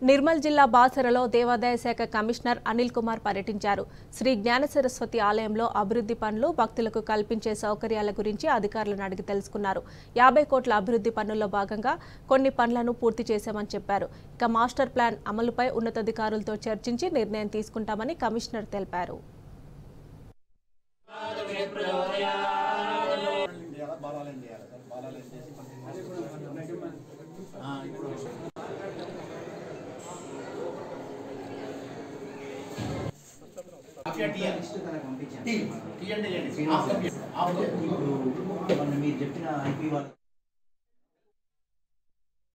నిర్మల్ జిల్లా బాసరలో దేవాదాయ శాఖ కమిషనర్ అనిల్ కుమార్ పర్యటించారు. శ్రీ జ్ఞాన సరస్వతి ఆలయంలో అభివృద్ధి పనులు, భక్తులకు కల్పించే సౌకర్యాల గురించి అధికారులను అడిగి తెలుసుకున్నారు. 50 కోట్ల అభివృద్ధి పనుల్లో భాగంగా కొన్ని పనులను పూర్తి చేశామని చెప్పారు. ఇక మాస్టర్ ప్లాన్ అమలుపై ఉన్నతాధికారులతో చర్చించి నిర్ణయం తీసుకుంటామని కమిషనర్ తెలిపారు. మీరు చెప్పిన ఐపీ వాళ్ళు